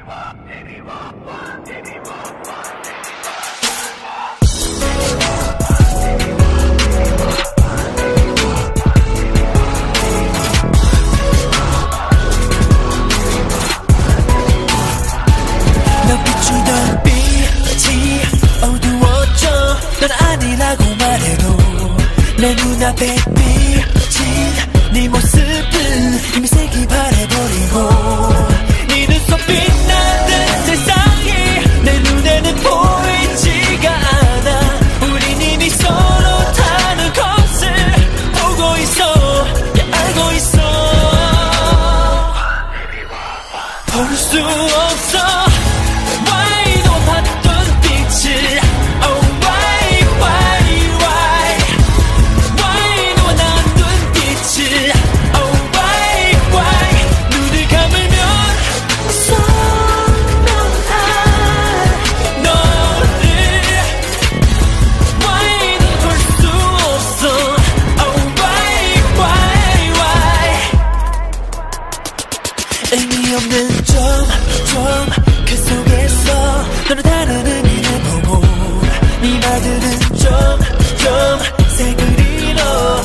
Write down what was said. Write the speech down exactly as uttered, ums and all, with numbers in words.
넌 비추던 빛이 어두웠죠. 넌 아니라고 말해도 내 눈앞에 비친 네 모습은 이미 색이 바래버리고 네 눈속 빛나는 세상이 내 눈에는 보이지가 않아. 우린 이미 서로 다른 것을 보고 있어. yeah, 알고 있어. 볼 수 없어. Why 높았던 빛을 Oh why why why Why 너와 난 눈빛을 Oh why why 눈을 감으면 선명한 너를 Why 넌 볼 수 없어 Oh why why why 의미 없는 점점 그 속에서 너는 다른 의미를 보고 네 말들은 점점 색을 잃어.